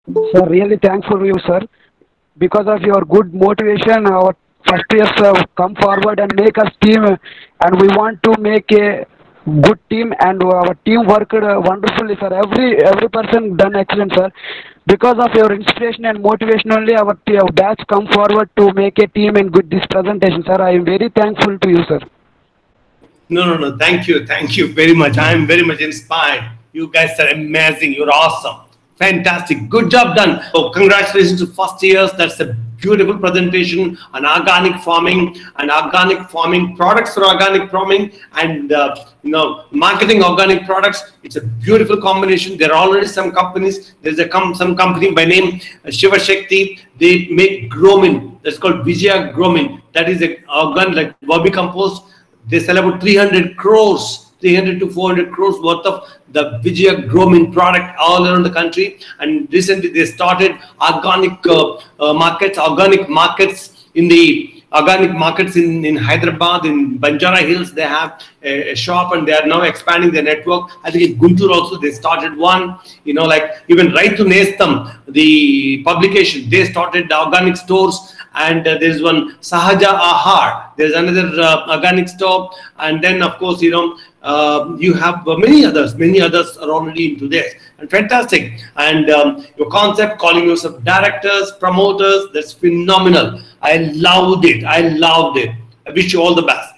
Sir, really thankful to you, sir. Because of your good motivation, our first years come forward and make us team, and we want to make a good team, and our team worked wonderfully, sir. Every person done excellent, sir. Because of your inspiration and motivation only, our batch come forward to make a team and good this presentation, sir. I am very thankful to you, sir. No, no, no. Thank you very much. I am very much inspired. You guys are amazing. You're awesome. Fantastic. Good job done. So, congratulations to first years. That's a beautiful presentation on organic farming and organic farming products for organic farming and marketing organic products. It's a beautiful combination. There are already some companies. There's some company by name Shiva Shakti. They make Gromin. That's called Vijaya Gromin. That is a organ like vermicompost. They sell about 300 crores, 300 to 400 crores worth of the Vijaya Gromin product all around the country. And recently they started organic markets in the organic markets in Hyderabad, in Banjara Hills. They have a shop and they are now expanding their network. I think in Guntur also they started one, like even Raitu Nestam, the publication, they started the organic stores. And there's one Sahaja Ahar. There's another organic store, and then of course you have many others. Many others are already into this, and fantastic. And your concept, calling yourself directors, promoters, that's phenomenal. I loved it. I wish you all the best.